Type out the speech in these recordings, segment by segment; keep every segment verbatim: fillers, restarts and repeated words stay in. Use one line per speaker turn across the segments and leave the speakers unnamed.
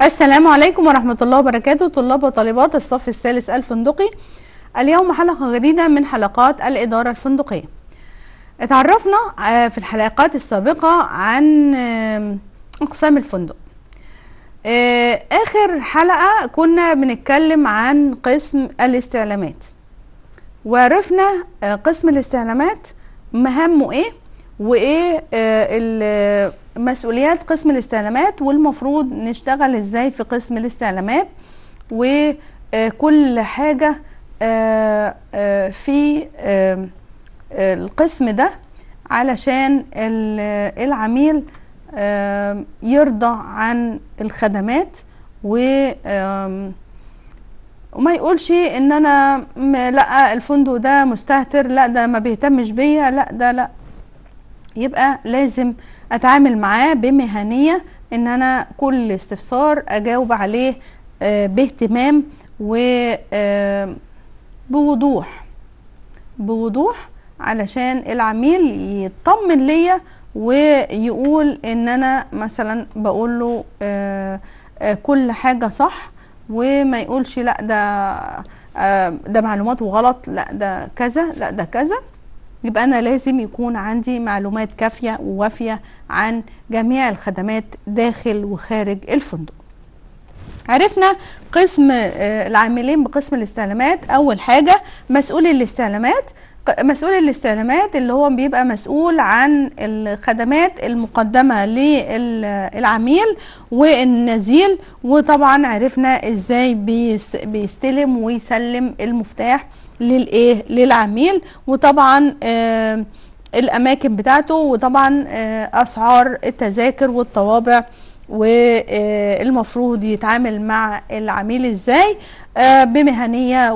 السلام عليكم ورحمة الله وبركاته، طلاب وطالبات الصف الثالث الفندقي. اليوم حلقة جديدة من حلقات الإدارة الفندقية. اتعرفنا في الحلقات السابقة عن أقسام الفندق. آخر حلقة كنا بنتكلم عن قسم الاستعلامات، وعرفنا قسم الاستعلامات مهامه ايه وايه مسؤوليات قسم الاستعلامات، والمفروض نشتغل ازاي في قسم الاستعلامات، وكل حاجة في القسم ده علشان العميل يرضى عن الخدمات و وما يقولش ان انا لا الفندق ده مستهتر، لا ده ما بيهتمش بيا، لا ده لا. يبقى لازم اتعامل معاه بمهنية، ان انا كل استفسار اجاوب عليه باهتمام وبوضوح بوضوح علشان العميل يطمن ليا ويقول ان انا مثلا بقول له كل حاجة صح، وما يقولش لا ده ده معلوماته غلط، لا ده كذا، لا ده كذا. يبقى انا لازم يكون عندي معلومات كافية ووافية عن جميع الخدمات داخل وخارج الفندق. عرفنا قسم العاملين بقسم الاستعلامات. اول حاجة مسؤول الاستعلامات. مسؤول الاستعلامات اللي هو بيبقى مسؤول عن الخدمات المقدمة للعميل والنزيل، وطبعا عرفنا ازاي بيستلم ويسلم المفتاح للايه للعميل، وطبعا آه الاماكن بتاعته، وطبعا آه اسعار التذاكر والطوابع، والمفروض يتعامل مع العميل ازاي آه بمهنية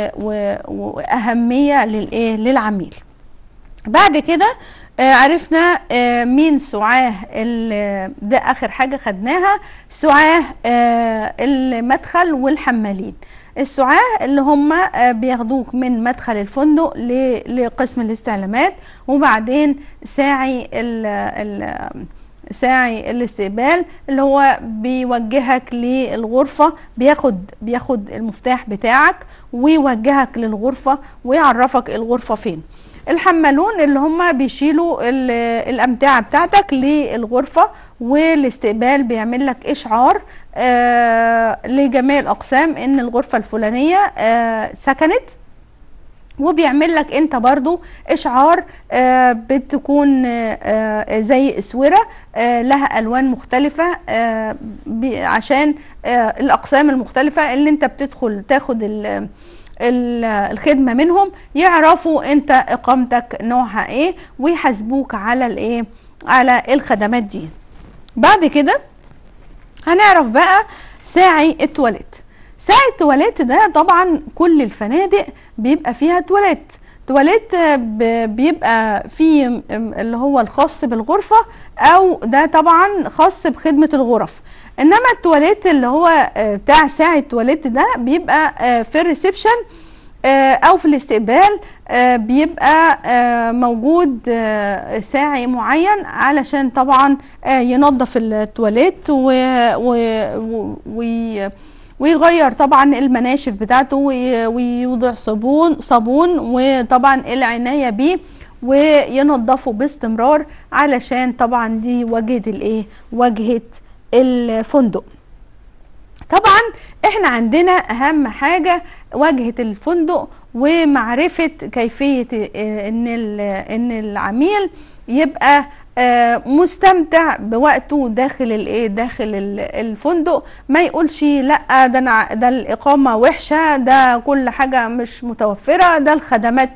واهمية للايه للعميل. بعد كده آه عرفنا آه مين سعاه، ده اخر حاجة خدناها، سعاه آه المدخل والحمالين. السعاه اللي هم بياخدوك من مدخل الفندق لقسم الاستعلامات، وبعدين ساعي ال ال ساعي الاستقبال اللي هو بيوجهك للغرفة، بياخد بياخد المفتاح بتاعك ويوجهك للغرفة ويعرفك الغرفة فين. الحمالون اللي هم بيشيلوا الأمتعة بتاعتك للغرفة، والاستقبال بيعمل لك إشعار آه لجميع الأقسام إن الغرفة الفلانية آه سكنت، وبيعمل لك انت برضو اشعار آه بتكون آه زي اسوره آه لها الوان مختلفه آه عشان آه الاقسام المختلفه اللي انت بتدخل تاخد ال الخدمه منهم، يعرفوا انت اقامتك نوعها ايه ويحاسبوك على الايه على الخدمات دي. بعد كده هنعرف بقى ساعي التواليت. ساعي التواليت ده طبعا كل الفنادق بيبقى فيها تواليت. تواليت بيبقى فيه اللي هو الخاص بالغرفة، او ده طبعا خاص بخدمة الغرف. انما التواليت اللي هو بتاع ساعي التواليت ده بيبقى في الريسبشن او في الاستقبال، بيبقى موجود ساعي معين علشان طبعا ينظف التواليت و, و... و... ويغير طبعا المناشف بتاعته ويوضع صابون صابون وطبعا العناية بيه وينظفه باستمرار، علشان طبعا دي واجهة الايه واجهة الفندق. طبعا احنا عندنا اهم حاجة واجهة الفندق، ومعرفة كيفية ان ان العميل يبقى آه مستمتع بوقته داخل الايه داخل الفندق. ما يقولش لا ده انا ده الاقامه وحشه، ده كل حاجه مش متوفره، ده الخدمات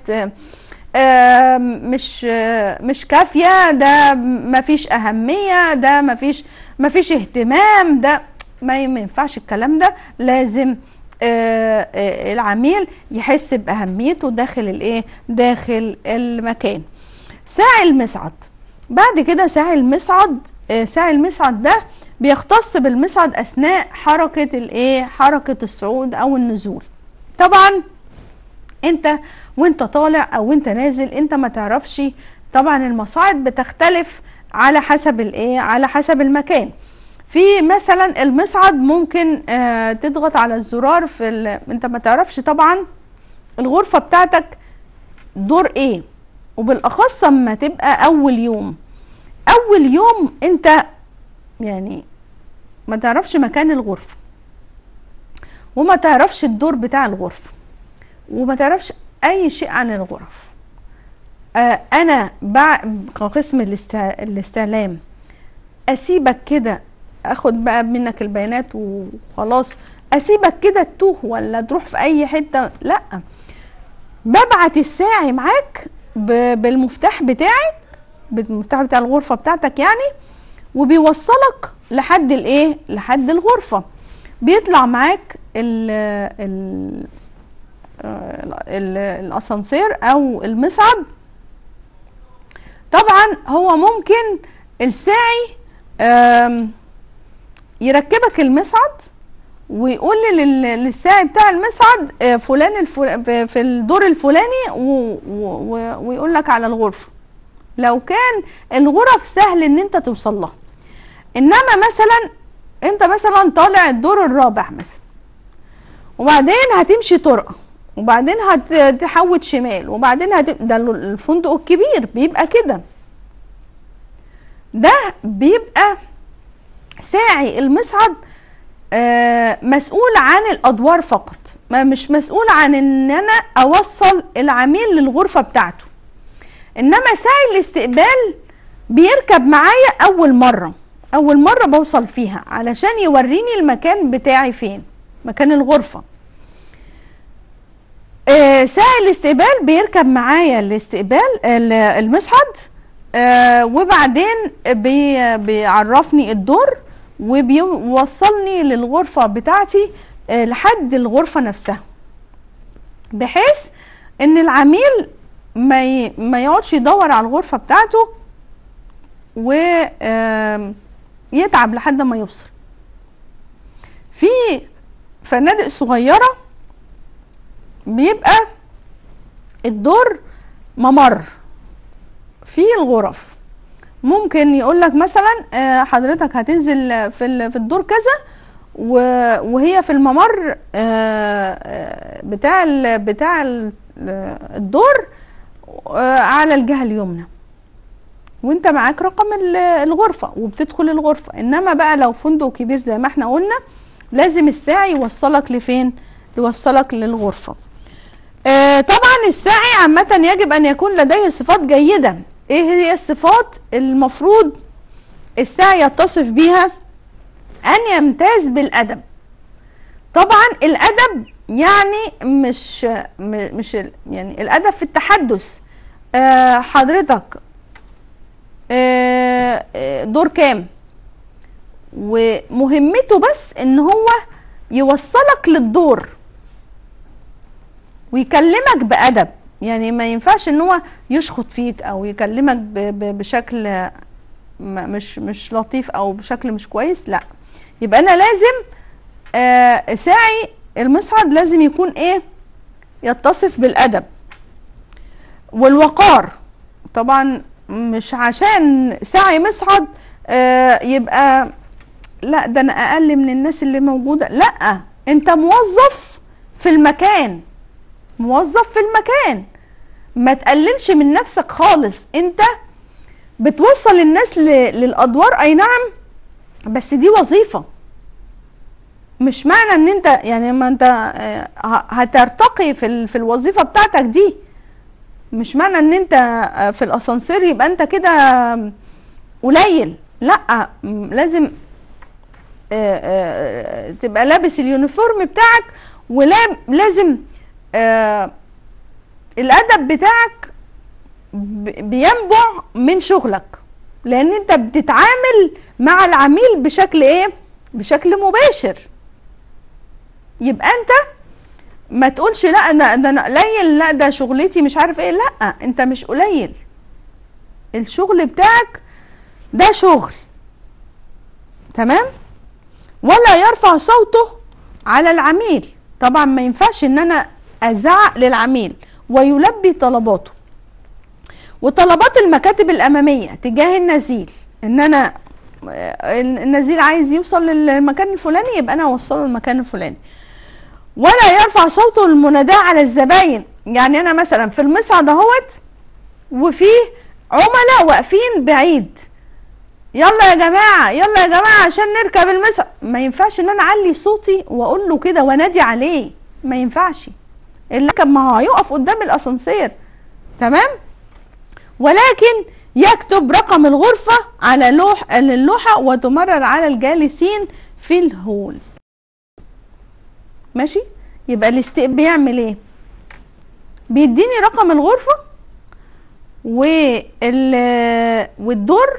آه مش آه مش كافيه، ده ما فيش اهميه، ده ما فيش ما فيش اهتمام، ده ما ينفعش الكلام ده. لازم آه آه العميل يحس باهميته داخل الايه داخل المكان. ساعي المصعد. بعد كده ساعي المصعد. ساعي المصعد ده بيختص بالمصعد اثناء حركة الايه حركة الصعود او النزول. طبعا انت وانت طالع او انت نازل انت ما تعرفش، طبعا المصاعد بتختلف على حسب الايه على حسب المكان. في مثلا المصعد ممكن آه تضغط على الزرار في ال... انت ما تعرفش طبعا الغرفة بتاعتك دور ايه، وبالاخص اما تبقى اول يوم. اول يوم انت يعني ما تعرفش مكان الغرفة، وما تعرفش الدور بتاع الغرفة، وما تعرفش اي شيء عن الغرف. آه انا كقسم الاستعلام اسيبك كده اخد بقى منك البيانات وخلاص، اسيبك كده تتوه ولا تروح في اي حتة؟ لا، ببعت الساعي معاك بالمفتاح بتاعك، بالمفتاح بتاع الغرفة بتاعتك يعني، وبيوصلك لحد الايه، لحد الغرفة. بيطلع معاك ال ال ال الاسانسير او المصعد. طبعا هو ممكن الساعي يركبك المصعد ويقول للساعي بتاع المصعد فلان الفل... في الدور الفلاني و... و... ويقول لك على الغرفة لو كان الغرف سهل ان انت توصل لها. انما مثلا انت مثلا طالع الدور الرابع مثلا، وبعدين هتمشي طرقة، وبعدين هتحود شمال، وبعدين هت... ده الفندق الكبير بيبقى كده. ده بيبقى ساعي المصعد آه مسؤول عن الادوار فقط، ما مش مسؤول عن ان انا اوصل العميل للغرفة بتاعته. انما ساعي الاستقبال بيركب معايا اول مرة، اول مرة بوصل فيها علشان يوريني المكان بتاعي فين، مكان الغرفة. آه ساعي الاستقبال بيركب معايا الاستقبال المصعد، آه وبعدين بي بيعرفني الدور وبيوصلني للغرفة بتاعتي آه لحد الغرفة نفسها، بحيث ان العميل ما ما يقعدش يدور على الغرفة بتاعته ويتعب لحد ما يوصل. في فنادق صغيرة بيبقى الدور ممر في الغرف، ممكن يقولك مثلا حضرتك هتنزل في الدور كذا وهي في الممر بتاع بتاع الدور على الجهة اليمنى، وانت معاك رقم الغرفة وبتدخل الغرفة. انما بقى لو فندق كبير زي ما احنا قلنا لازم الساعي يوصلك لفين؟ يوصلك للغرفة. آه طبعا الساعي عامة يجب ان يكون لديه صفات جيدة. ايه هي الصفات المفروض الساعي يتصف بيها؟ ان يمتاز بالادب. طبعا الادب يعني مش مش يعني الادب في التحدث. آه حضرتك آه دور كام، ومهمته بس ان هو يوصلك للدور ويكلمك بأدب. يعني ما ينفعش ان هو يشخط فيك او يكلمك بشكل مش مش لطيف او بشكل مش كويس، لا. يبقى انا لازم آه ساعي المصعد لازم يكون ايه؟ يتصف بالأدب والوقار. طبعا مش عشان ساعي مصعد آه يبقى لا ده انا اقل من الناس اللي موجودة، لا، انت موظف في المكان، موظف في المكان، ما تقللش من نفسك خالص. انت بتوصل الناس للادوار، اي نعم، بس دي وظيفة. مش معنى ان انت يعني ما انت هترتقي في في الوظيفة بتاعتك دي، مش معنى ان انت في الاسانسير يبقى انت كده قليل، لا. لازم تبقى لابس اليونيفورم بتاعك، ولازم الادب بتاعك بينبع من شغلك، لان انت بتتعامل مع العميل بشكل ايه؟ بشكل مباشر. يبقى انت ما تقولش لا انا ده انا قليل، لا ده شغلتي مش عارف ايه، لا، انت مش قليل. الشغل بتاعك ده شغل، تمام؟ ولا يرفع صوته على العميل. طبعا ما ينفعش ان انا ازعق للعميل ويلبي طلباته. وطلبات المكاتب الاماميه تجاه النزيل، ان انا النزيل عايز يوصل للمكان الفلاني يبقى انا اوصله للمكان الفلاني. ولا يرفع صوته المناداة على الزباين. يعني انا مثلا في المصعد اهوت وفي عملاء واقفين بعيد، يلا يا جماعه يلا يا جماعه عشان نركب المصعد، ما ينفعش ان انا اعلي صوتي واقول له كده وانادي عليه، ما ينفعش. اللي ركب ما هو هيقف قدام الاسانسير، تمام؟ ولكن يكتب رقم الغرفه على لوح اللوحه وتمرر على الجالسين في الهول. ماشي؟ يبقى الاستقبال بيعمل ايه؟ بيديني رقم الغرفه والدور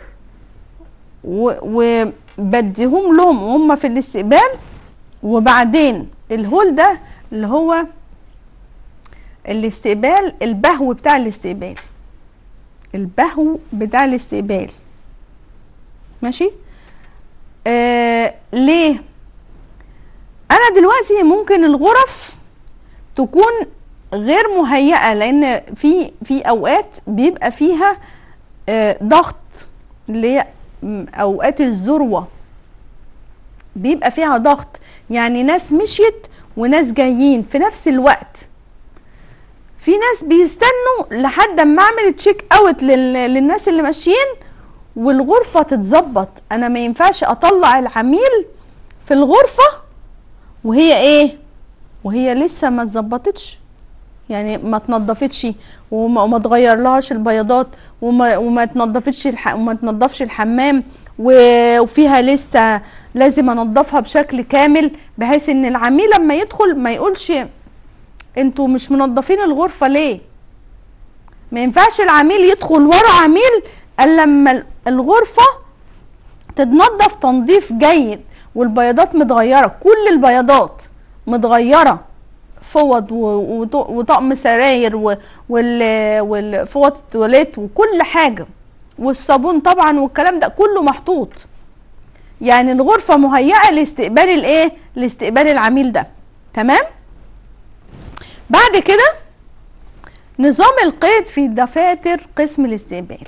وبديهم لهم وهم في الاستقبال. وبعدين الهول ده اللي هو الاستقبال، البهو بتاع الاستقبال، البهو بتاع الاستقبال. ماشي؟ آه ليه؟ انا دلوقتي ممكن الغرف تكون غير مهيئة، لان في في اوقات بيبقى فيها آه ضغط، اللي هي اوقات الذروة بيبقى فيها ضغط، يعني ناس مشيت وناس جايين في نفس الوقت. في ناس بيستنوا لحد ما اعمل تشيك اوت للناس اللي ماشيين والغرفة تتظبط. انا ما ينفعش اطلع العميل في الغرفة وهي ايه؟ وهي لسه ما اتظبطتش، يعني ما تنضفتش وما, وما تغير لهاش البياضات وما وما تنضفتش الح... وما تنضفش الحمام وفيها لسه لازم انضفها بشكل كامل، بحيث ان العميل لما يدخل ما يقولش انتوا مش منضفين الغرفه ليه. ما ينفعش العميل يدخل ورا عميل الا لما الغرفه تتنضف تنظيف جيد والبياضات متغيره، كل البياضات متغيره، فوط وطقم سراير وفوط التواليت وكل حاجه، والصابون طبعا والكلام ده كله محطوط. يعني الغرفه مهيئه لاستقبال الايه؟ لاستقبال العميل ده، تمام؟ بعد كده نظام القيد في دفاتر قسم الاستقبال.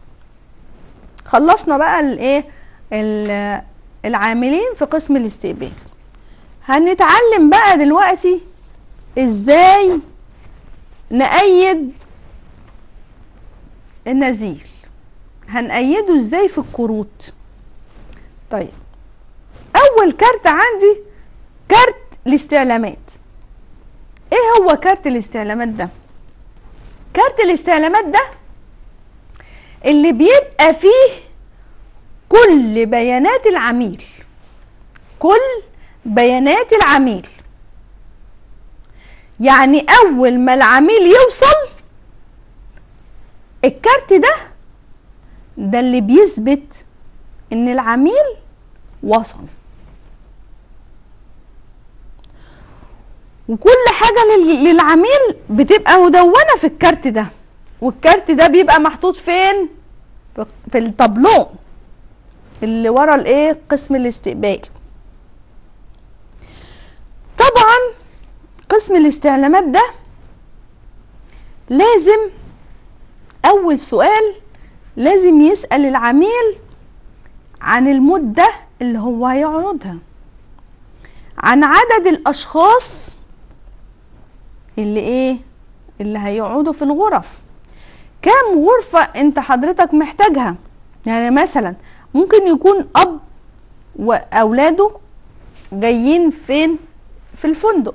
خلصنا بقى الايه؟ العاملين في قسم الاستقبال. هنتعلم بقى دلوقتي ازاي نأيد النزيل. هنأيده ازاي في الكروت؟ طيب، اول كارت عندي كارت الاستعلامات. ايه هو كارت الاستعلامات ده؟ كارت الاستعلامات ده اللي بيبقى فيه كل بيانات العميل، كل بيانات العميل. يعني اول ما العميل يوصل الكارت ده ده اللي بيثبت ان العميل وصل، وكل حاجة للعميل بتبقى مدونة في الكارت ده. والكارت ده بيبقى محطوط فين؟ في الطابلو اللي ورا الايه؟ قسم الاستقبال. طبعا قسم الاستعلامات ده لازم اول سؤال لازم يسأل العميل عن المدة اللي هو هيقعدها، عن عدد الاشخاص اللي ايه؟ اللي هيقعدوا في الغرف، كام غرفة انت حضرتك محتاجها. يعني مثلا ممكن يكون اب واولاده جايين فين؟ في الفندق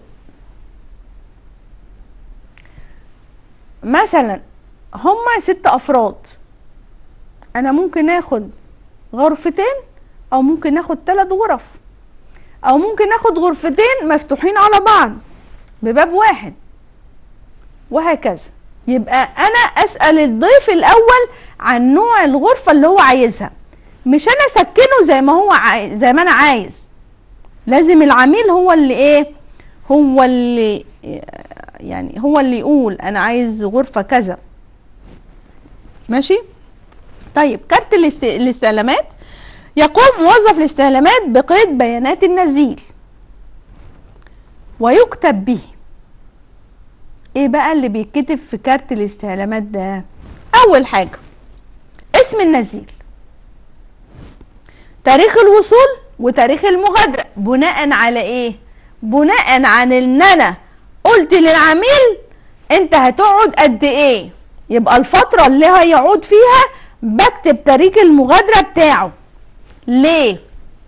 مثلا، هما ست افراد، انا ممكن اخد غرفتين او ممكن اخد ثلاث غرف او ممكن اخد غرفتين مفتوحين على بعض بباب واحد، وهكذا. يبقى انا اسأل الضيف الاول عن نوع الغرفة اللي هو عايزها، مش انا اسكنه زي ما هو عايز، زي ما انا عايز. لازم العميل هو اللي ايه؟ هو اللي يعني هو اللي يقول انا عايز غرفة كذا. ماشي؟ طيب، كارت الاستعلامات يقوم موظف الاستعلامات بقيد بيانات النزيل ويكتب به. ايه بقى اللي بيتكتب في كارت الاستعلامات ده؟ اول حاجة اسم النزيل، تاريخ الوصول وتاريخ المغادرة. بناء على ايه؟ بناء عن ان انا قلت للعميل انت هتقعد قد ايه، يبقى الفترة اللي هيقعد فيها بكتب تاريخ المغادرة بتاعه. ليه؟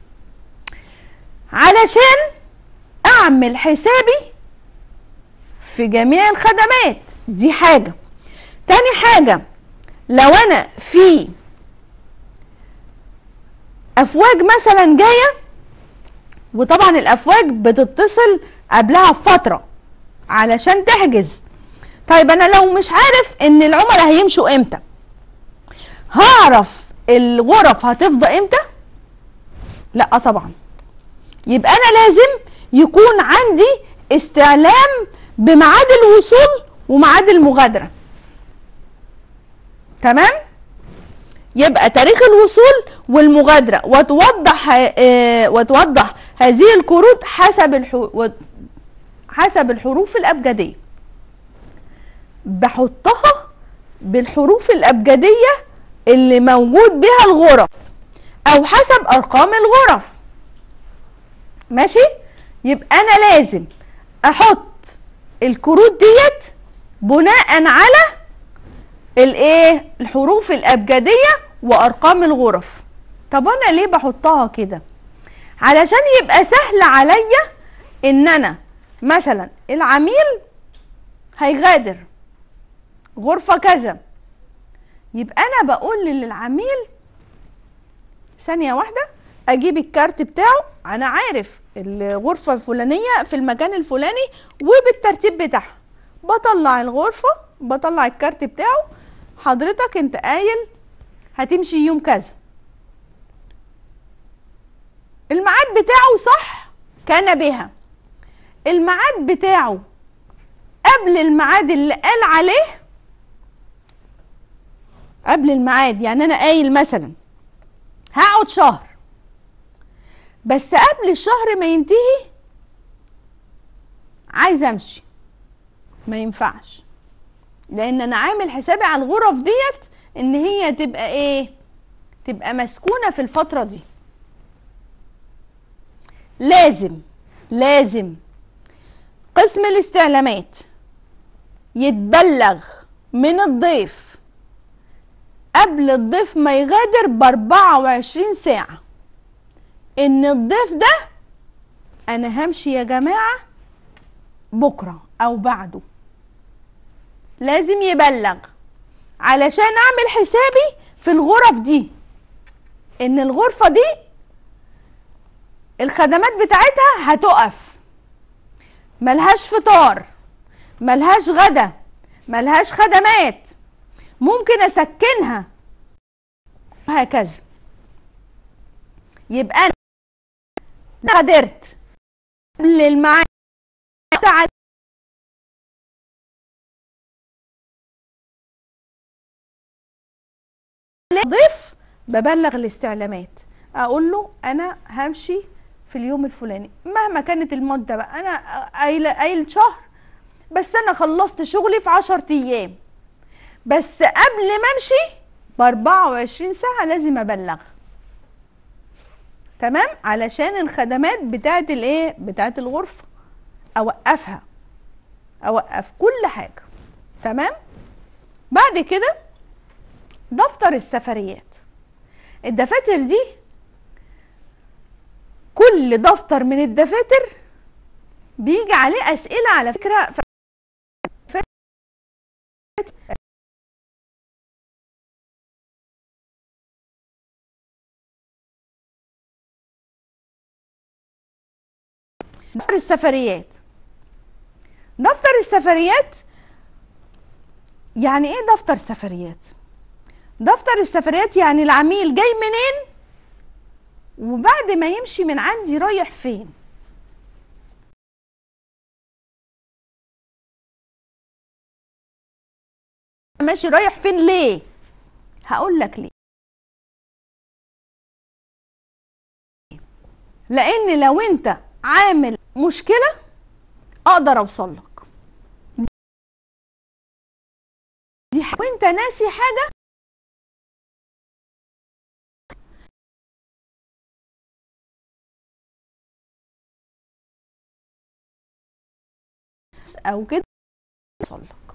علشان اعمل حسابي في جميع الخدمات. دي حاجة. تاني حاجة، لو انا في افواج مثلا جاية، وطبعا الافواج بتتصل قبلها بفترة علشان تحجز. طيب انا لو مش عارف ان العملاء هيمشوا امتى، هعرف الغرف هتفضى امتى؟ لا طبعا. يبقى انا لازم يكون عندي استعلام بميعاد الوصول وميعاد المغادرة. تمام؟ يبقى تاريخ الوصول والمغادرة، وتوضح آه وتوضح هذه الكروت حسب الحو... حسب الحروف الأبجدية. بحطها بالحروف الأبجدية اللي موجود بها الغرف أو حسب أرقام الغرف. ماشي؟ يبقى أنا لازم أحط الكروت ديت بناء على الايه؟ الحروف الأبجدية وأرقام الغرف. طب أنا ليه بحطها كده؟ علشان يبقى سهل عليا إن أنا مثلا العميل هيغادر غرفة كذا، يبقى أنا بقول للعميل ثانية واحدة أجيب الكارت بتاعه، أنا عارف الغرفة الفلانية في المكان الفلاني وبالترتيب بتاعها، بطلع الغرفة، بطلع الكارت بتاعه، حضرتك انت قايل هتمشي يوم كذا، الميعاد بتاعه صح كان بها، الميعاد بتاعه قبل الميعاد اللي قال عليه، قبل الميعاد، يعني انا قايل مثلا هقعد شهر، بس قبل الشهر ما ينتهي عايزه امشي، ما ينفعش، لان انا عامل حسابي على الغرف ديت ان هي تبقى ايه؟ تبقى مسكونه في الفتره دي. لازم لازم قسم الاستعلامات يتبلغ من الضيف قبل الضيف ما يغادر باربعة وعشرين ساعة ان الضيف ده انا همشي يا جماعة بكرة او بعده. لازم يبلغ علشان اعمل حسابي في الغرف دي ان الغرفة دي الخدمات بتاعتها هتقف، ملهاش فطار، ملهاش غدا، ملهاش خدمات، ممكن اسكنها وهكذا. يبقى انا غادرت قبل الميعاد ضيف، ببلغ الاستعلامات اقول له انا همشي في اليوم الفلاني مهما كانت المده بقى، انا قايله قايل شهر بس انا خلصت شغلي في عشر ايام، بس قبل ما امشي ب اربعة وعشرين ساعه لازم ابلغ. تمام؟ علشان الخدمات بتاعت الايه؟ بتاعت الغرفه اوقفها، اوقف كل حاجه. تمام؟ بعد كده دفتر السفريات. الدفاتر دي كل دفتر من الدفاتر بيجي عليه اسئله على فكره. دفتر السفريات، دفتر السفريات يعني ايه دفتر سفريات؟ دفتر السفريات يعني العميل جاي منين وبعد ما يمشي من عندي رايح فين. ماشي رايح فين ليه؟ هقول لك ليه. لان لو انت عامل مشكله اقدر اوصل لك دي، وانت ناسي حاجه او كده يوصل لك.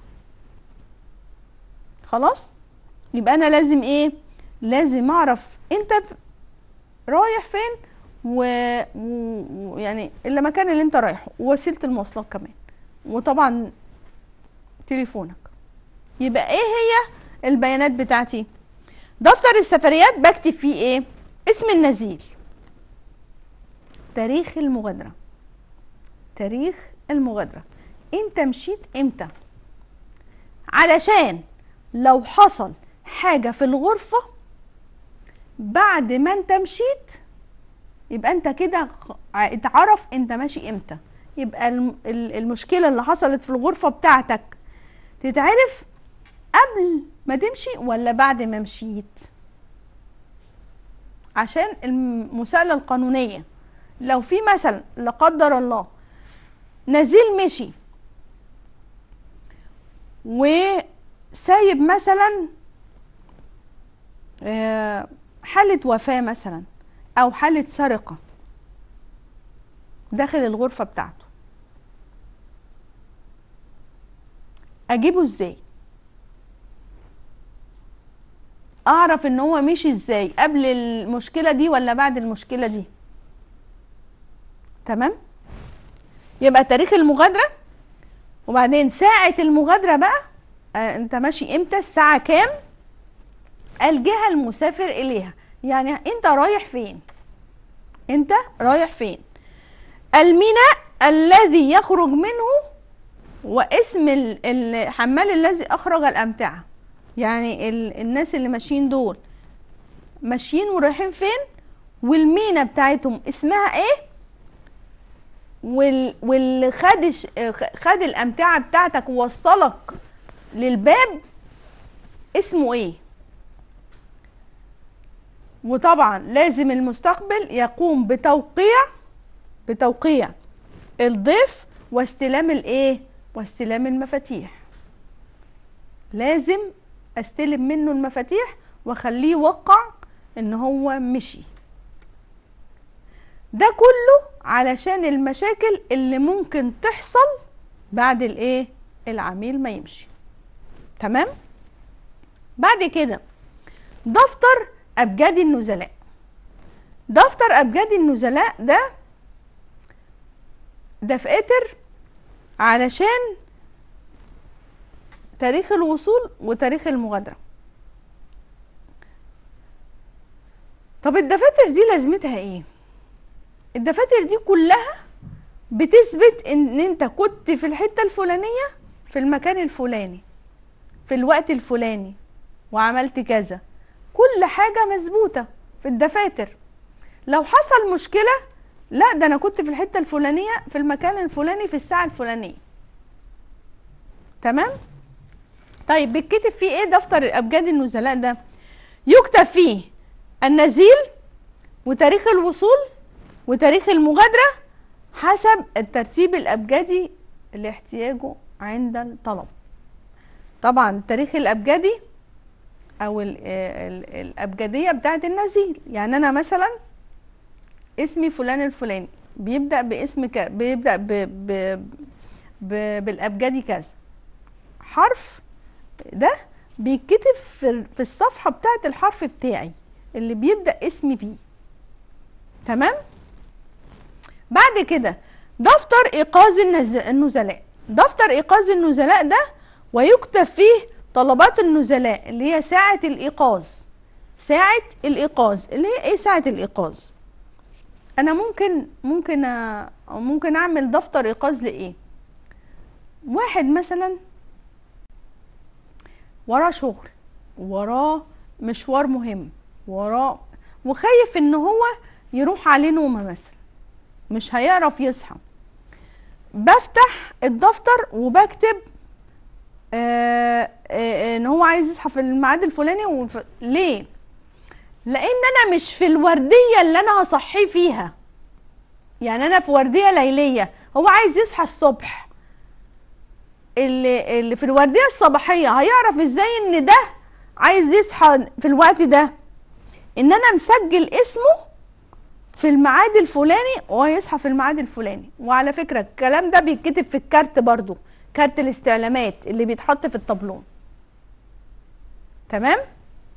خلاص، يبقى انا لازم ايه؟ لازم اعرف انت رايح فين ويعني و... المكان اللي انت رايحه ووسيله المواصلات كمان، وطبعا تليفونك. يبقى ايه هي البيانات بتاعتي؟ دفتر السفريات بكتب فيه ايه؟ اسم النزيل، تاريخ المغادرة، تاريخ المغادرة، انت مشيت امتى، علشان لو حصل حاجة في الغرفة بعد ما انت مشيت يبقى انت كده اتعرف انت ماشي امتى. يبقى المشكلة اللي حصلت في الغرفة بتاعتك تتعرف قبل ما تمشي ولا بعد ما مشيت، عشان المساءلة القانونية. لو في مثلا لا قدر الله نزيل مشي وسايب مثلا حالة وفاة مثلا او حالة سرقة داخل الغرفة بتاعته، اجيبه ازاي؟ اعرف ان هو مشي ازاي؟ قبل المشكلة دي ولا بعد المشكلة دي؟ تمام؟ يبقى تاريخ المغادرة، وبعدين ساعة المغادرة بقى، آه انت ماشي امتى، الساعة كام، الجهة المسافر اليها، يعني انت رايح فين، انت رايح فين، الميناء الذي يخرج منه، واسم الحمال الذي اخرج الامتعة. يعني الناس اللي ماشيين دول ماشيين ورايحين فين، والمينا بتاعتهم اسمها ايه، واللي خد خد الامتعه بتاعتك ووصلك للباب اسمه ايه. وطبعا لازم المستقبل يقوم بتوقيع بتوقيع الضيف واستلام الايه، واستلام المفاتيح. لازم استلم منه المفاتيح واخليه يوقع ان هو مشي. ده كله علشان المشاكل اللي ممكن تحصل بعد الايه، العميل ما يمشي. تمام؟ بعد كده دفتر ابجدي النزلاء. دفتر ابجدي النزلاء ده دفاتر علشان تاريخ الوصول وتاريخ المغادرة. طب الدفاتر دي لازمتها ايه؟ الدفاتر دي كلها بتثبت ان انت كنت في الحتة الفلانية في المكان الفلاني في الوقت الفلاني وعملت كذا. كل حاجة مظبوطة في الدفاتر. لو حصل مشكلة، لا ده انا كنت في الحتة الفلانية في المكان الفلاني في الساعة الفلانية. تمام؟ طيب بيتكتب فيه ايه دفتر ابجدي النزلاء ده؟ يكتب فيه النزيل وتاريخ الوصول وتاريخ المغادرة حسب الترتيب الابجدي لاحتياجه عند الطلب. طبعا التاريخ الابجدي او ال ال الابجدية بتاعت النزيل، يعني انا مثلا اسمي فلان الفلاني بيبدأ باسم ك... بيبدأ ب... ب... ب... بالابجدي كذا، حرف ده بيتكتب في في الصفحه بتاعه الحرف بتاعي اللي بيبدا اسمي بيه. تمام؟ بعد كده دفتر ايقاظ النزلاء. دفتر ايقاظ النزلاء ده ويكتب فيه طلبات النزلاء اللي هي ساعه الايقاظ. ساعه الايقاظ اللي هي ايه ساعه الايقاظ؟ انا ممكن ممكن أ... ممكن اعمل دفتر ايقاظ لايه؟ واحد مثلا وراه شغل، وراه مشوار مهم، وراه وخايف ان هو يروح عليه نومه مثلا، مش هيعرف يصحى. بفتح الدفتر وبكتب آآ آآ ان هو عايز يصحى في الميعاد الفلاني وف... ليه؟ لان انا مش في الورديه اللي انا هصحيه فيها. يعني انا في ورديه ليليه، هو عايز يصحى الصبح. اللي, اللي في الورديه الصباحيه هيعرف ازاي ان ده عايز يصحى في الوقت ده؟ ان انا مسجل اسمه في الميعاد الفلاني وهيصحى في الميعاد الفلاني. وعلى فكره الكلام ده بيتكتب في الكارت برضو، كارت الاستعلامات اللي بيتحط في الطابلون. تمام.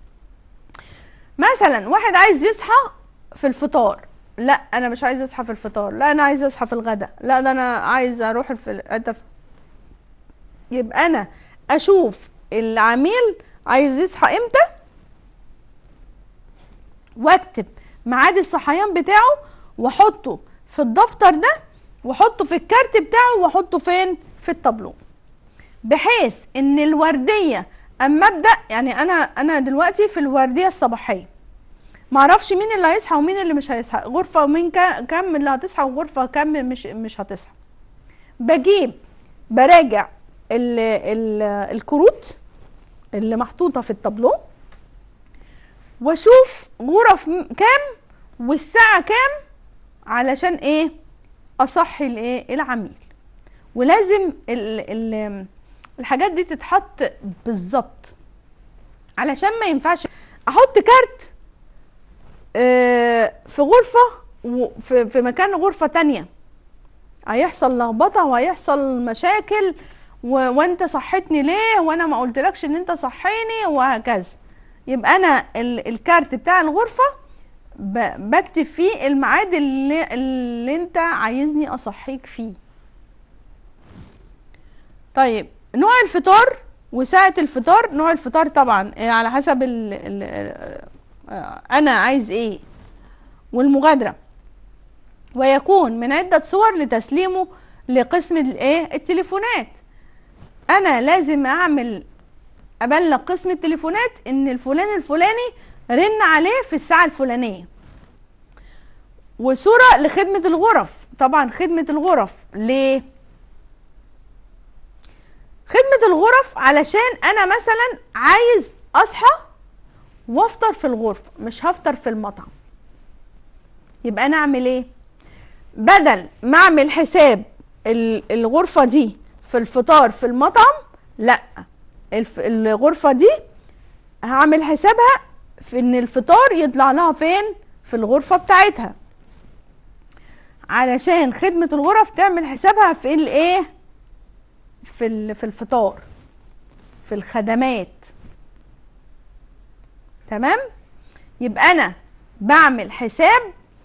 مثلا واحد عايز يصحى في الفطار، لا انا مش عايز اصحى في الفطار، لا انا عايز اصحى في الغداء، لا ده انا عايز اروح في. يبقى انا اشوف العميل عايز يصحى امتى واكتب ميعاد الصحيان بتاعه واحطه في الدفتر ده واحطه في الكارت بتاعه واحطه فين؟ في الطابلون، بحيث ان الورديه اما ابدا، يعني انا انا دلوقتي في الورديه الصباحيه، معرفش مين اللي هيصحى ومين اللي مش هيصحى، غرفه ومين كام اللي هتصحى وغرفه كام مش مش هتصحى. بجيب براجع ال ال الكروت اللي محطوطه في الطابلون واشوف غرف كام والساعه كام علشان ايه؟ اصحي الايه؟ العميل. ولازم ال ال الحاجات دي تتحط بالظبط، علشان ما ينفعش احط كارت اه في غرفه وفي في مكان غرفه تانية، هيحصل لخبطه وهيحصل مشاكل، وانت صحتني ليه وانا ما قلتلكش ان انت صحيني وهكذا. يبقى انا الكارت بتاع الغرفه بكتب فيه الميعاد اللي, اللي انت عايزني اصحيك فيه. طيب نوع الفطار وساعة الفطار. نوع الفطار طبعا على حسب ال ال انا عايز ايه والمغادرة، ويكون من عدة صور لتسليمه لقسم الايه؟ التليفونات. انا لازم اعمل ابلغ قسم التليفونات ان الفلان الفلاني رن عليه في الساعة الفلانية. وصورة لخدمة الغرف. طبعا خدمة الغرف ليه؟ خدمة الغرف علشان انا مثلا عايز اصحى وافطر في الغرفة، مش هفطر في المطعم. يبقى انا اعمل ايه؟ بدل ما اعمل حساب الغرفة دي في الفطار في المطعم، لا الغرفة دي هعمل حسابها في ان الفطار يطلع لها فين؟ في الغرفة بتاعتها، علشان خدمة الغرف تعمل حسابها في الايه؟ في في الفطار، في الخدمات. تمام. يبقى انا بعمل حساب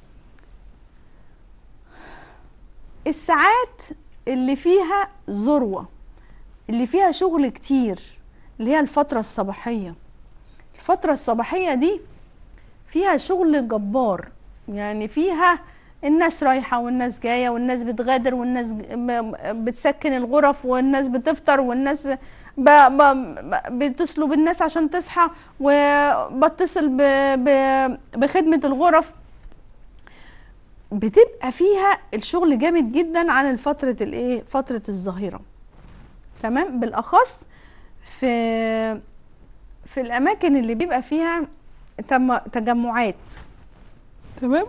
الساعات اللي فيها ذروة، اللي فيها شغل كتير، اللي هي الفترة الصباحية. الفترة الصباحية دي فيها شغل جبار، يعني فيها الناس رايحة والناس جاية والناس بتغادر والناس بتسكن الغرف والناس بتفطر والناس ب... ب... بيتصلوا بالناس عشان تصحى، وبتصل ب... ب... بخدمة الغرف. بتبقى فيها الشغل جامد جدا عن الفترة الايه؟ فترة الظهيرة. تمام. بالاخص في في الاماكن اللي بيبقى فيها تجمعات. تمام.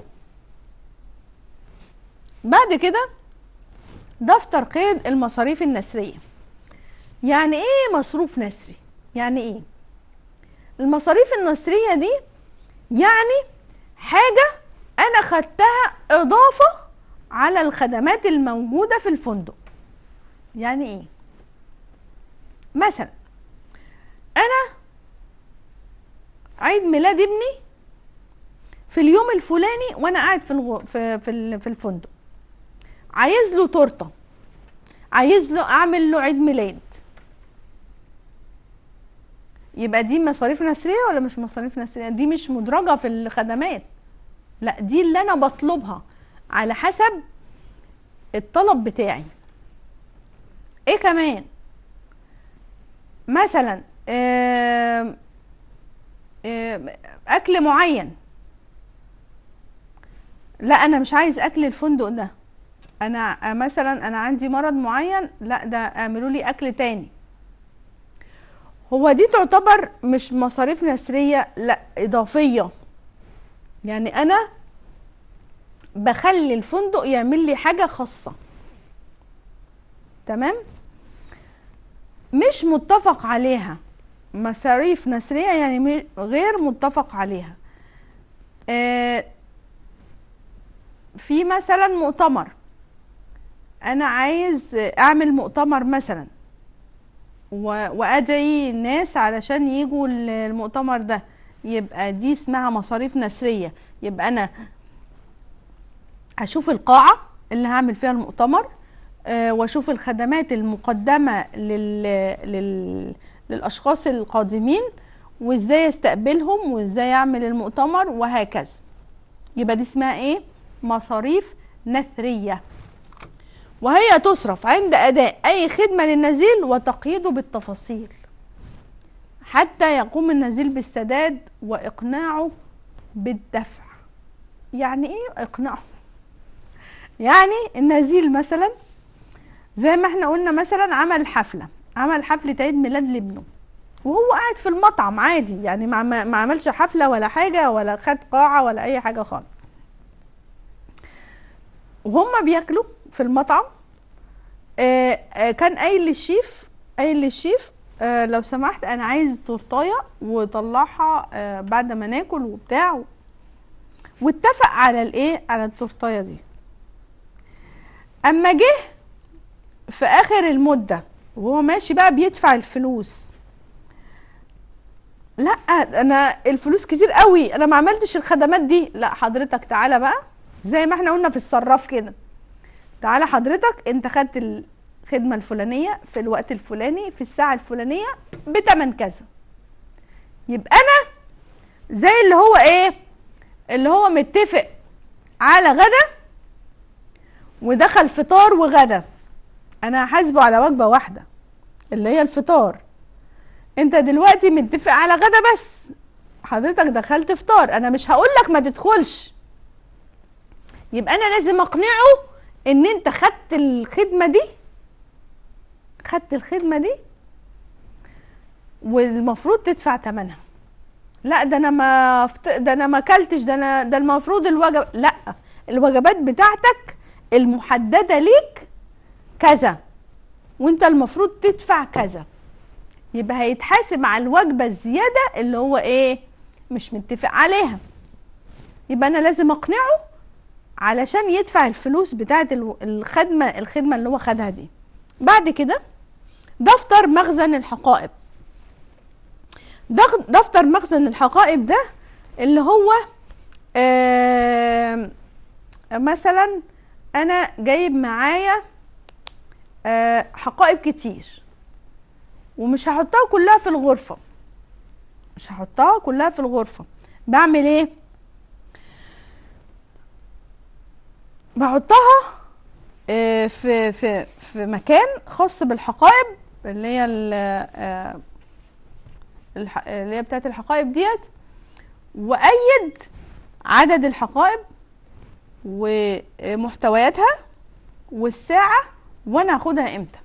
بعد كده دفتر قيد المصاريف النثرية. يعني ايه مصروف نثري؟ يعني ايه المصاريف النثرية دي؟ يعني حاجة انا خدتها اضافة على الخدمات الموجودة في الفندق. يعني ايه؟ مثلا انا عيد ميلاد ابني في اليوم الفلاني وانا قاعد في الغو... في في في الفندق، عايز له تورته، عايز له اعمل له عيد ميلاد. يبقى دي مصاريف نثريه ولا مش مصاريف نثريه؟ دي مش مدرجه في الخدمات، لا دي اللي انا بطلبها على حسب الطلب بتاعي. ايه كمان؟ مثلا آه آه اكل معين، لا انا مش عايز اكل الفندق ده، انا مثلا انا عندي مرض معين، لا ده اعملوا لي اكل تاني. هو دي تعتبر مش مصاريف نثريه، لا اضافيه. يعني انا بخلي الفندق يعمل لي حاجه خاصه. تمام. مش متفق عليها، مصاريف نثريه يعني غير متفق عليها. آه في مثلا مؤتمر، انا عايز اعمل مؤتمر مثلا وادعي الناس علشان يجوا المؤتمر ده، يبقى دي اسمها مصاريف نثرية. يبقى انا هشوف القاعة اللي هعمل فيها المؤتمر، آه واشوف الخدمات المقدمة لل... لل... للاشخاص القادمين، وازاي استقبلهم، وازاي اعمل المؤتمر، وهكذا. يبقى دي اسمها ايه؟ مصاريف نثرية، وهي تصرف عند اداء اي خدمة للنزيل وتقييده بالتفاصيل حتى يقوم النزيل بالسداد واقناعه بالدفع. يعني ايه اقناعه؟ يعني النزيل مثلا زي ما احنا قلنا، مثلا عمل حفلة عمل حفلة عيد ميلاد لابنه وهو قاعد في المطعم عادي، يعني ما, ما عملش حفلة ولا حاجة ولا خد قاعة ولا اي حاجة خالص، وهم بياكلوا في المطعم آآ آآ كان قايل للشيف قايل للشيف آه لو سمحت انا عايز تورتايه وطلعها آه بعد ما ناكل وبتاع، واتفق على الايه على التورتايه دي. اما جه في اخر المده وهو ماشي بقى بيدفع الفلوس، لا انا الفلوس كتير قوي، انا ما عملتش الخدمات دي. لا حضرتك تعالى بقى، زي ما احنا قلنا في الصراف كده، تعالى حضرتك انت خدت الخدمه الفلانيه في الوقت الفلاني في الساعه الفلانيه بتمن كذا. يبقى انا زي اللي هو ايه اللي هو متفق على غدا ودخل فطار وغدا، انا هحاسبه على وجبه واحده اللي هي الفطار. انت دلوقتي متفق على غدا بس، حضرتك دخلت فطار، انا مش هقولك ما تدخلش. يبقى انا لازم اقنعه ان انت خدت الخدمه دي خدت الخدمه دي والمفروض تدفع ثمنها. لا ده انا ما فت... ده انا ما اكلتش، ده انا ده المفروض الوجب، لا الوجبات بتاعتك المحدده ليك كذا وانت المفروض تدفع كذا. يبقى هيتحاسب على الوجبه الزياده اللي هو ايه مش متفق عليها. يبقى انا لازم اقنعه علشان يدفع الفلوس بتاعت الخدمه الخدمه اللي هو خدها دي. بعد كده دفتر مخزن الحقائب. دفتر مخزن الحقائب ده اللي هو آه مثلا انا جايب معايا آه حقائب كتير ومش هحطها كلها في الغرفة مش هحطها كلها في الغرفة بعمل ايه؟ بحطها آه في في في مكان خاص بالحقائب اللي هي آه اللي هي بتاعت الحقائب ديت، وأيد عدد الحقائب ومحتوياتها والساعة وانا هاخدها امتى.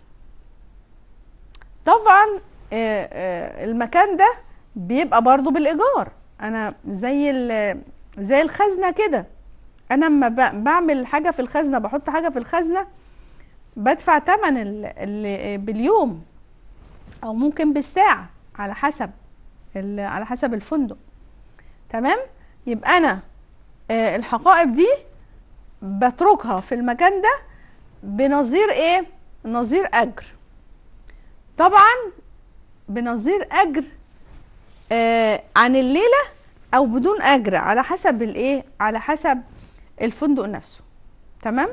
طبعا المكان ده بيبقى برضو بالايجار، انا زي زي الخزنة كده، انا لما بعمل حاجة في الخزنة بحط حاجة في الخزنة بدفع تمن اللي باليوم او ممكن بالساعة على حسب على حسب الفندق. تمام. يبقى انا الحقائب دي بتركها في المكان ده بنظير ايه؟ نظير اجر. طبعا بنظير اجر آه عن الليلة او بدون اجر على حسب الايه؟ على حسب الفندق نفسه. تمام.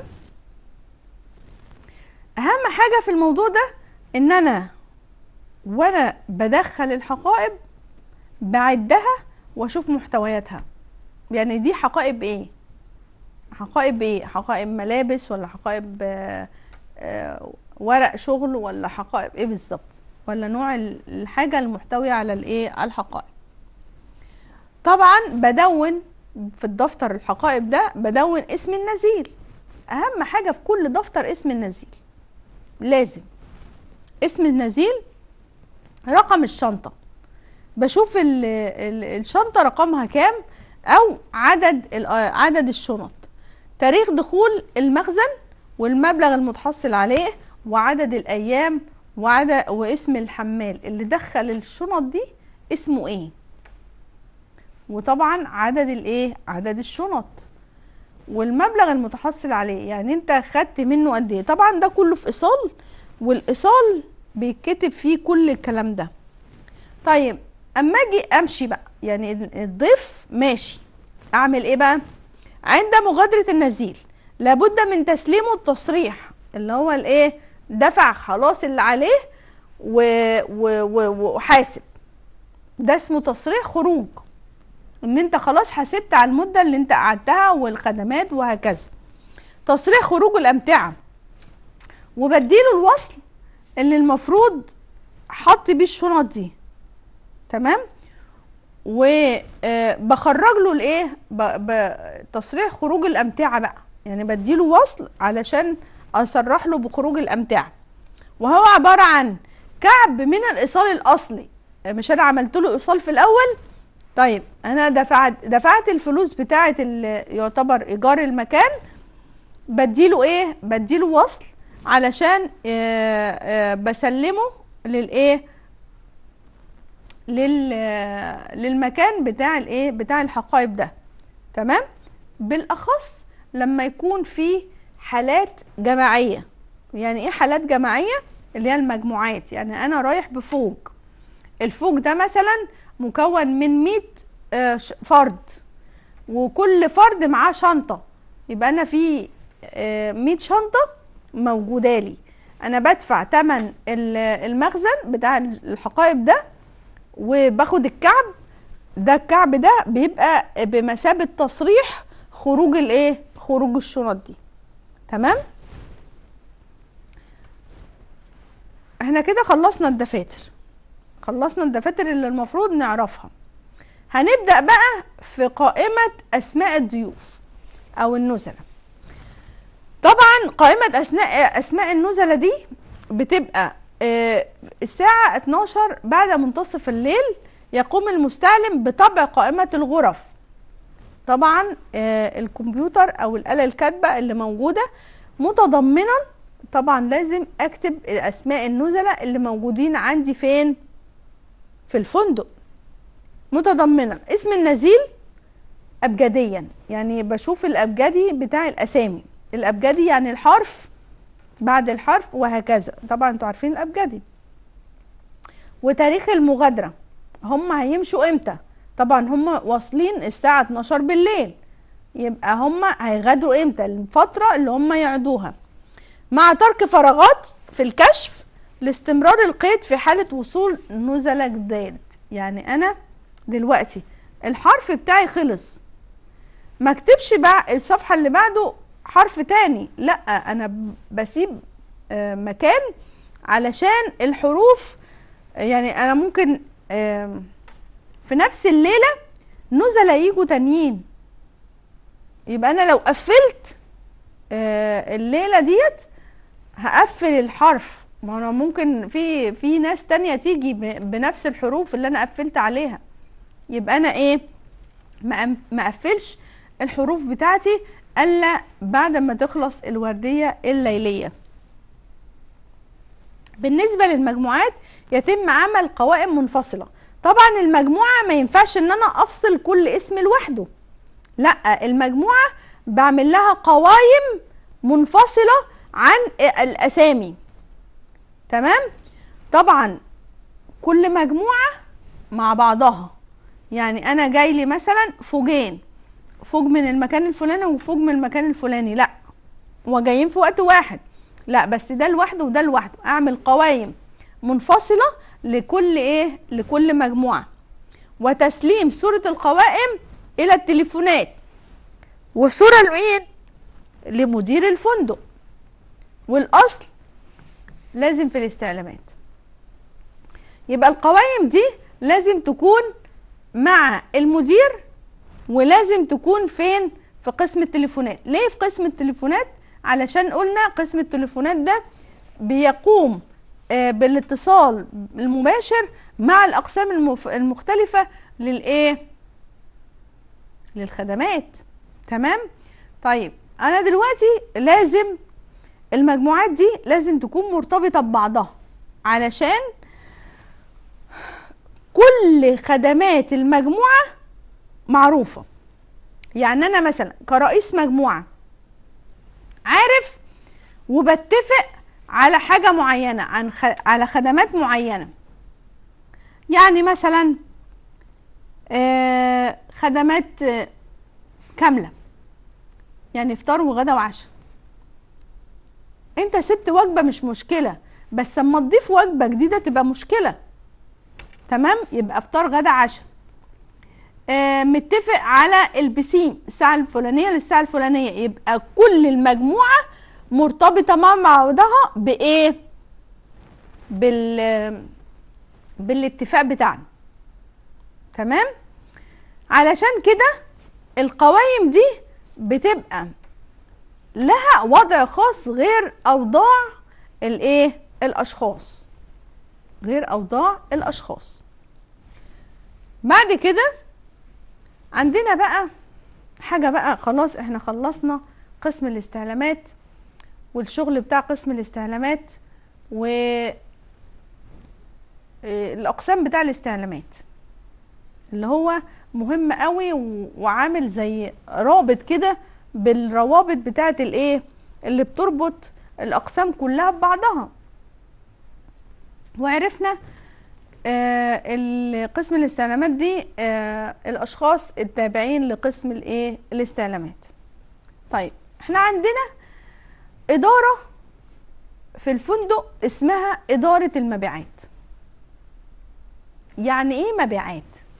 اهم حاجة في الموضوع ده ان انا وانا بدخل الحقائب بعدها واشوف محتوياتها، يعني دي حقائب ايه؟ حقائب ايه؟ حقائب ملابس ولا حقائب آه آه ورق شغل ولا حقائب ايه بالظبط، ولا نوع الحاجة المحتوية على الايه؟ على الحقائب. طبعا بدون في الدفتر الحقائب ده بدون اسم النزيل. اهم حاجة في كل دفتر اسم النزيل، لازم اسم النزيل، رقم الشنطة، بشوف ال ال الشنطة رقمها كام او عدد عدد الشنط، تاريخ دخول المخزن والمبلغ المتحصل عليه وعدد الايام وعدد واسم الحمال اللي دخل الشنط دي اسمه ايه، وطبعا عدد الايه؟ عدد الشنط، والمبلغ المتحصل عليه، يعني انت خدت منه قد ايه. طبعا ده كله في ايصال، والايصال بيتكتب فيه كل الكلام ده. طيب اما اجي امشي بقى، يعني الضيف ماشي، اعمل ايه بقى؟ عند مغادرة النزيل لابد من تسليمه التصريح، اللي هو الايه، دفع خلاص اللي عليه وحاسب، ده اسمه تصريح خروج، ان انت خلاص حاسبت على المدة اللي انت قعدتها والخدمات وهكذا. تصريح خروج الامتعة، وبديله الوصل اللي المفروض حط بيه الشنط دي، تمام، وبخرج له الايه، تصريح خروج الامتعة بقى، يعني بديله وصل علشان اصرح له بخروج الامتعة، وهو عبارة عن كعب من الايصال الاصلي. مش انا عملت له ايصال في الاول؟ طيب انا دفعت دفعت الفلوس بتاعه يعتبر ايجار المكان، بديله ايه، بديله وصل علشان آآ آآ بسلمه للايه، لل للمكان بتاع الايه، بتاع الحقائب ده، تمام. بالاخص لما يكون في حالات جماعيه. يعني ايه حالات جماعيه؟ اللي هي المجموعات. يعني انا رايح بفوج، الفوج ده مثلا مكون من مئة فرد، وكل فرد معاه شنطه، يبقى انا في مئة شنطه موجوده لي، انا بدفع ثمن المخزن بتاع الحقائب ده، وباخد الكعب ده، الكعب ده بيبقى بمثابه تصريح خروج الايه، خروج الشنط دي، تمام. احنا كده خلصنا الدفاتر، خلصنا الدفاتر اللي المفروض نعرفها. هنبدأ بقى في قائمة أسماء الضيوف أو النزلة. طبعا قائمة أسماء أسماء النزلة دي بتبقى الساعة اتناشر بعد منتصف الليل يقوم المستعلم بطبع قائمة الغرف. طبعا الكمبيوتر أو الآلة الكاتبة اللي موجودة متضمنا، طبعا لازم أكتب أسماء النزلة اللي موجودين عندي فين؟ في الفندق. متضمنا اسم النزيل أبجديا، يعني بشوف الأبجدي بتاع الأسامي، الأبجدي يعني الحرف بعد الحرف وهكذا، طبعا انتوا عارفين الأبجدي. وتاريخ المغادرة، هم هيمشوا امتى؟ طبعا هم واصلين الساعة اتناشر بالليل، يبقى هم هيغادروا امتى، الفترة اللي هم يقعدوها، مع ترك فراغات في الكشف لاستمرار القيد في حالة وصول نزلة جداد. يعني انا دلوقتي الحرف بتاعي خلص، ما اكتبش بقى الصفحة اللي بعده حرف تاني، لا، انا بسيب مكان علشان الحروف. يعني انا ممكن في نفس الليلة نزلة يجوا تانيين، يبقى انا لو قفلت الليلة ديت هقفل الحرف، ما انا ممكن في في ناس تانية تيجي بنفس الحروف اللي انا قفلت عليها، يبقى انا ايه، ما اقفلش الحروف بتاعتي الا بعد ما تخلص الوردية الليلية. بالنسبة للمجموعات يتم عمل قوائم منفصلة. طبعا المجموعة ما ينفعش ان انا افصل كل اسم لوحده، لا، المجموعة بعمل لها قوائم منفصلة عن الاسامي، تمام. طبعا كل مجموعة مع بعضها، يعني انا جاي لي مثلا فوجين، فوج من المكان الفلاني وفوج من المكان الفلاني، لا، وجايين في وقت واحد، لا، بس ده لوحده وده لوحده، اعمل قوائم منفصلة لكل ايه، لكل مجموعة. وتسليم صورة القوائم الى التليفونات، وصورة لمين؟ لمدير الفندق، والاصل لازم في الاستعلامات. يبقى القوائم دي لازم تكون مع المدير، ولازم تكون فين؟ في قسم التليفونات. ليه في قسم التليفونات؟ علشان قلنا قسم التليفونات ده بيقوم بالاتصال المباشر مع الاقسام المختلفة للايه؟ للخدمات، تمام. طيب انا دلوقتي لازم المجموعات دي لازم تكون مرتبطة ببعضها، علشان كل خدمات المجموعة معروفة. يعني انا مثلا كرئيس مجموعه عارف وبتفق على حاجه معينه، عن خ... على خدمات معينه. يعني مثلا آه خدمات آه كامله، يعني فطار وغدا وعشاء. انت سبت وجبه مش مشكله، بس اما تضيف وجبه جديده تبقى مشكله. تمام؟ يبقى فطار غدا عشاء. آه متفق على البسين الساعه الفلانيه للساعه الفلانيه، يبقى كل المجموعه مرتبطه مع بعضها بايه؟ بال بالاتفاق بتاعنا. تمام؟ علشان كده القوائم دي بتبقى لها وضع خاص غير اوضاع الايه؟ الاشخاص، غير اوضاع الاشخاص. بعد كده عندنا بقى حاجه بقى، خلاص احنا خلصنا قسم الاستعلامات والشغل بتاع قسم الاستعلامات و الاقسام بتاع الاستعلامات، اللي هو مهم قوي وعامل زي رابط كده بالروابط بتاعت الايه اللي بتربط الاقسام كلها ببعضها. وعرفنا آه قسم الاستعلامات دي آه الاشخاص التابعين لقسم الايه الاستعلامات. طيب احنا عندنا اداره في الفندق اسمها اداره المبيعات. يعني ايه مبيعات؟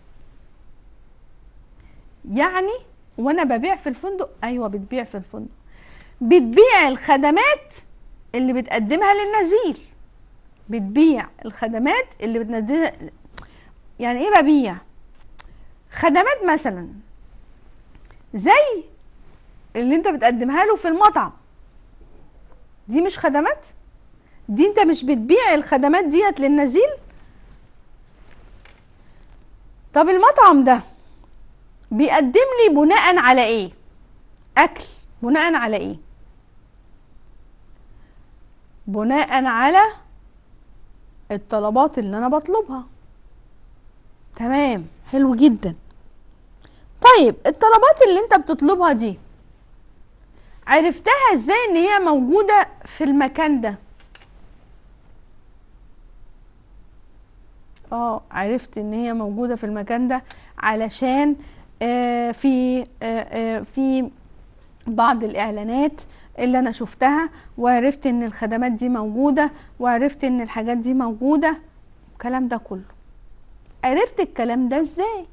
يعني وانا ببيع في الفندق، ايوه بتبيع في الفندق، بتبيع الخدمات اللي بتقدمها للنزيل، بتبيع الخدمات اللي بتنزلها. يعني ايه ببيع؟ خدمات مثلا زي اللي انت بتقدمها له في المطعم، دي مش خدمات؟ دي انت مش بتبيع الخدمات ديت للنزيل؟ طب المطعم ده بيقدم لي بناء على ايه؟ اكل بناء على ايه؟ بناء على الطلبات اللي انا بطلبها. تمام، حلو جدا. طيب الطلبات اللي انت بتطلبها دي عرفتها ازاي ان هي موجودة في المكان ده؟ اه عرفت ان هي موجودة في المكان ده علشان آه في آه آه في بعض الاعلانات اللي انا شفتها، وعرفت ان الخدمات دي موجودة، وعرفت ان الحاجات دي موجودة. الكلام ده كله عرفت الكلام ده ازاي؟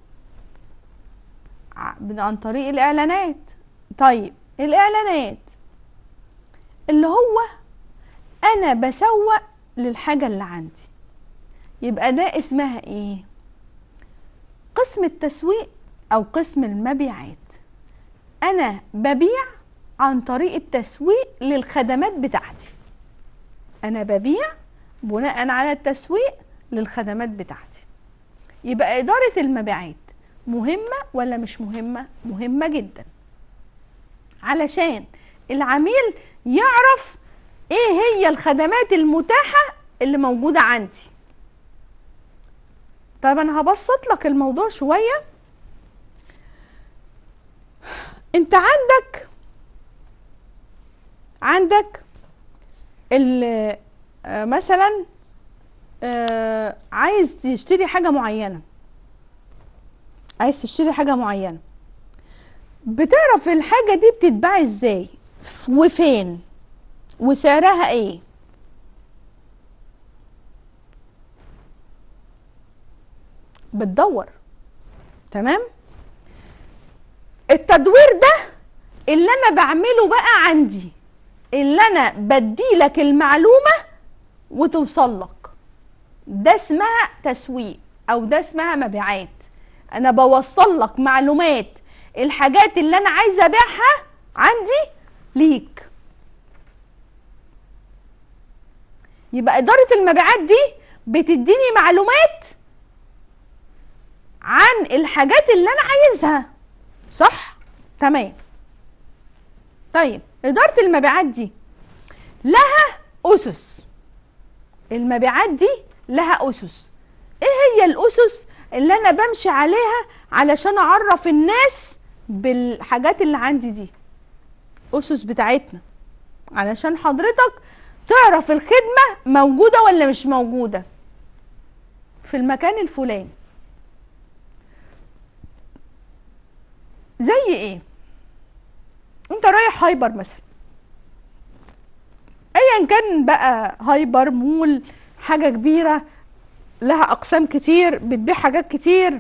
عن طريق الاعلانات. طيب الاعلانات اللي هو انا بسوق للحاجة اللي عندي، يبقى ده اسمها ايه؟ قسم التسويق او قسم المبيعات. انا ببيع عن طريق التسويق للخدمات بتاعتي، انا ببيع بناء على التسويق للخدمات بتاعتي. يبقى ادارة المبيعات مهمة ولا مش مهمة؟ مهمة جدا، علشان العميل يعرف ايه هي الخدمات المتاحة اللي موجودة عندي. طيب انا هبسط لك الموضوع شوية. انت عندك عندك مثلا عايز تشتري حاجة معينة، عايز تشتري حاجة معينة، بتعرف الحاجة دي بتتباع ازاي وفين وسعرها ايه؟ بتدور. تمام؟ التدوير ده اللي انا بعمله بقى عندي، اللي انا بديلك المعلومة وتوصل لك، ده اسمها تسويق او ده اسمها مبيعات. انا بوصل لك معلومات الحاجات اللي انا عايزه ابيعها عندي ليك. يبقى اداره المبيعات دي بتديني معلومات عن الحاجات اللي انا عايزها، صح؟ تمام. طيب اداره المبيعات دي لها اسس. المبيعات دي لها اسس. ايه هي الاسس اللي انا بمشي عليها علشان اعرف الناس بالحاجات اللي عندي دي، اسس بتاعتنا، علشان حضرتك تعرف الخدمة موجودة ولا مش موجودة في المكان الفلاني. زي ايه؟ انت رايح هايبر مثلا، ايا كان بقى، هايبر، مول، حاجة كبيرة لها اقسام كتير بتبيع حاجات كتير،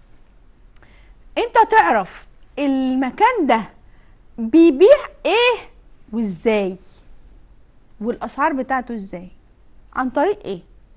انت تعرف المكان ده بيبيع ايه وازاي، والاسعار بتاعته ازاي، عن طريق ايه؟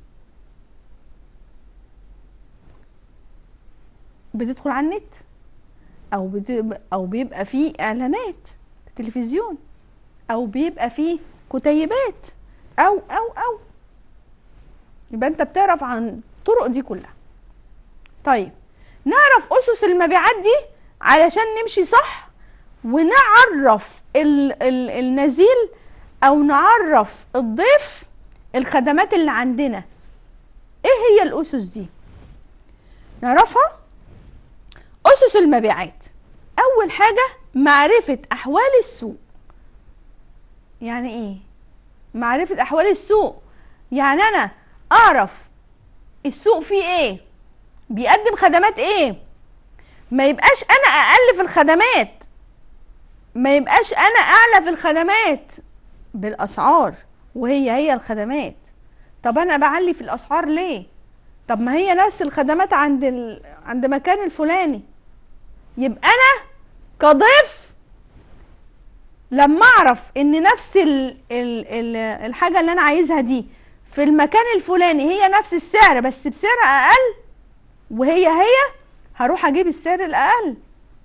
بتدخل على النت، او بت... او بيبقى فيه اعلانات في التلفزيون، او بيبقى فيه كتيبات، او او او يبقى انت بتعرف عن الطرق دي كلها. طيب نعرف اسس المبيعات دي علشان نمشي صح، ونعرف ال ال النزيل او نعرف الضيف الخدمات اللي عندنا. ايه هي الاسس دي؟ نعرفها. اسس المبيعات، اول حاجة معرفة احوال السوق. يعني ايه معرفة احوال السوق؟ يعني انا اعرف السوق فيه ايه، بيقدم خدمات ايه، ما يبقاش انا اقل في الخدمات، ما يبقاش انا اعلى في الخدمات بالاسعار وهي هي الخدمات. طب انا بعلي في الاسعار ليه؟ طب ما هي نفس الخدمات عند ال... عند مكان الفلاني. يبقى انا كضيف لما اعرف ان نفس ال... ال... ال... الحاجه اللي انا عايزها دي في المكان الفلاني هي نفس السعر بس بسعر اقل، وهي هي، هروح اجيب السعر الاقل،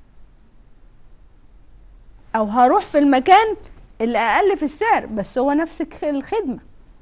او هروح في المكان اللي اقل في السعر بس هو نفس الخدمه.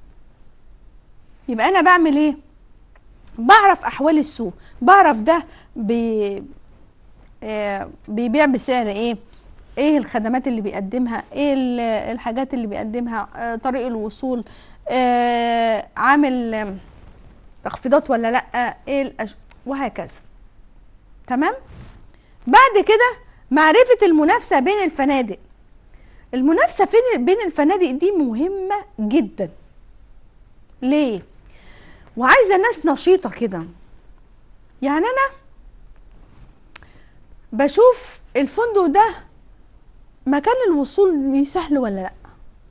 يبقى انا بعمل ايه؟ بعرف احوال السوق، بعرف ده بي... آه بيبيع بسعر ايه، ايه الخدمات اللي بيقدمها، ايه الحاجات اللي بيقدمها، آه طريق الوصول، آه عامل تخفيضات ولا لا، ايه الأش... وهكذا. تمام. بعد كده معرفة المنافسة بين الفنادق. المنافسة بين الفنادق دي مهمة جدا. ليه؟ وعايزة ناس نشيطة كده. يعني أنا بشوف الفندق ده مكان الوصول سهل ولا لأ،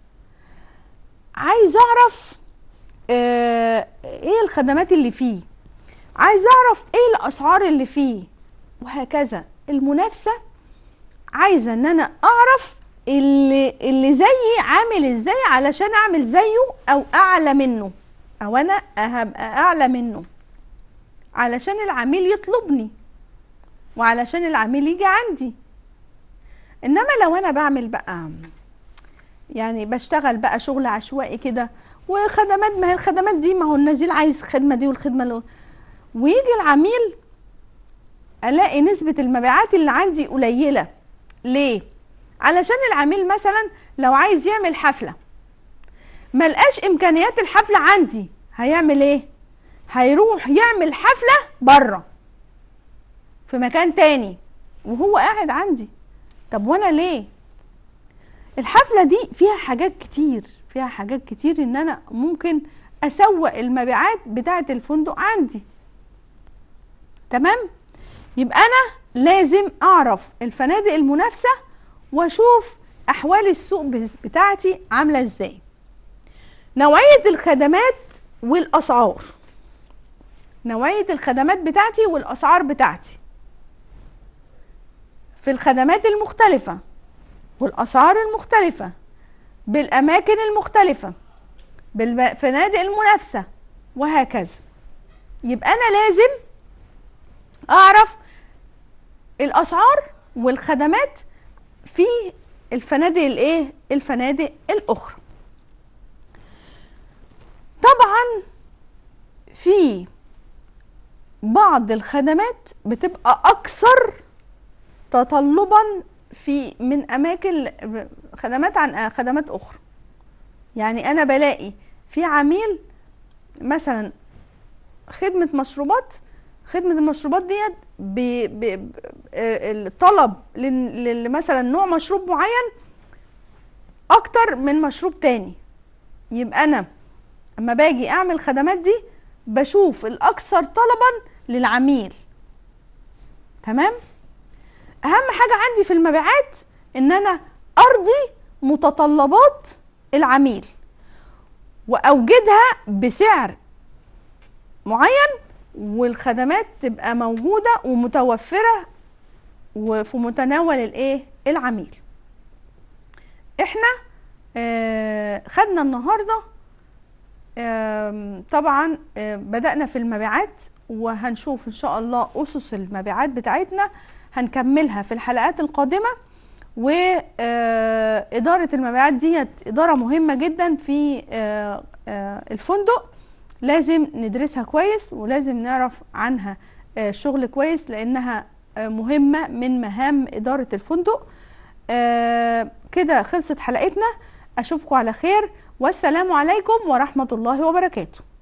عايز أعرف آه إيه الخدمات اللي فيه، عايز أعرف إيه الأسعار اللي فيه، وهكذا. المنافسة عايزة إن أنا أعرف اللي, اللي زيي عامل إزاي علشان أعمل زيه أو أعلى منه، او انا هبقى اعلى منه علشان العميل يطلبني وعلشان العميل يجي عندي. انما لو انا بعمل بقى يعني بشتغل بقى شغل عشوائي كده وخدمات، ما هي الخدمات دي ما هو النزيل عايز الخدمه دي والخدمه اللي، ويجي العميل الاقي نسبه المبيعات اللي عندي قليله. ليه؟ علشان العميل مثلا لو عايز يعمل حفله ما لقاش امكانيات الحفله عندي، هيعمل ايه؟ هيروح يعمل حفله بره في مكان تاني وهو قاعد عندي. طب وانا ليه؟ الحفله دي فيها حاجات كتير، فيها حاجات كتير ان انا ممكن اسوق المبيعات بتاعه الفندق عندي. تمام؟ يبقى انا لازم اعرف الفنادق المنافسه واشوف احوال السوق بتاعتي عامله ازاي. نوعية الخدمات والأسعار، نوعية الخدمات بتاعتي والأسعار بتاعتي في الخدمات المختلفة والأسعار المختلفة بالأماكن المختلفة بالفنادق المنافسة وهكذا. يبقى أنا لازم أعرف الأسعار والخدمات في الفنادق الإيه؟ الفنادق الأخرى. طبعا في بعض الخدمات بتبقى اكثر تطلبا في من اماكن خدمات عن خدمات اخرى. يعني انا بلاقي في عميل مثلا خدمة مشروبات خدمة المشروبات ديت الطلب مثلا نوع مشروب معين اكتر من مشروب تاني، يبقى انا اما باجي اعمل الخدمات دي بشوف الاكثر طلبا للعميل. تمام. اهم حاجة عندي في المبيعات ان انا ارضي متطلبات العميل واوجدها بسعر معين، والخدمات تبقى موجودة ومتوفرة وفي متناول الايه العميل. احنا آه خدنا النهاردة آه طبعا آه بدأنا في المبيعات، وهنشوف ان شاء الله اسس المبيعات بتاعتنا هنكملها في الحلقات القادمة. وإدارة المبيعات ديت إدارة مهمة جدا في آه آه الفندق، لازم ندرسها كويس ولازم نعرف عنها آه شغل كويس، لأنها آه مهمة من مهام إدارة الفندق. آه كده خلصت حلقتنا، أشوفكم على خير، والسلام عليكم ورحمة الله وبركاته.